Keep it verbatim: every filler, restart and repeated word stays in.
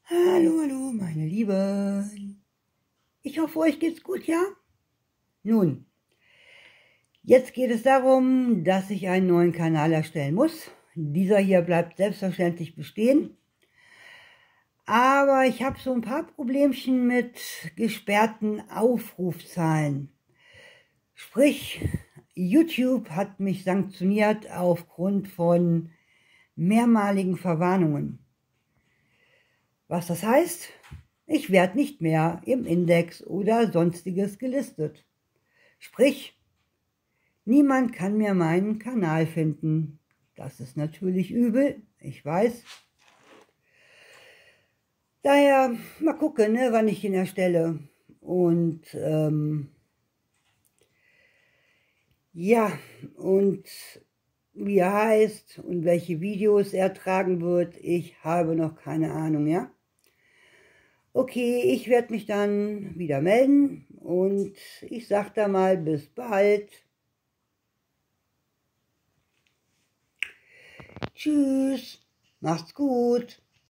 Hallo, hallo, meine Lieben. Ich hoffe, euch geht's gut, ja? Nun, jetzt geht es darum, dass ich einen neuen Kanal erstellen muss. Dieser hier bleibt selbstverständlich bestehen. Aber ich habe so ein paar Problemchen mit gesperrten Aufrufzahlen. Sprich, YouTube hat mich sanktioniert aufgrund von mehrmaligen Verwarnungen. Was das heißt? Ich werde nicht mehr im Index oder sonstiges gelistet. Sprich, niemand kann mehr meinen Kanal finden. Das ist natürlich übel, ich weiß. Daher mal gucken, ne, wann ich ihn erstelle. Und ähm, ja, und wie er heißt und welche Videos er tragen wird, ich habe noch keine Ahnung, ja. Okay, ich werde mich dann wieder melden und ich sage da mal bis bald. Tschüss, macht's gut.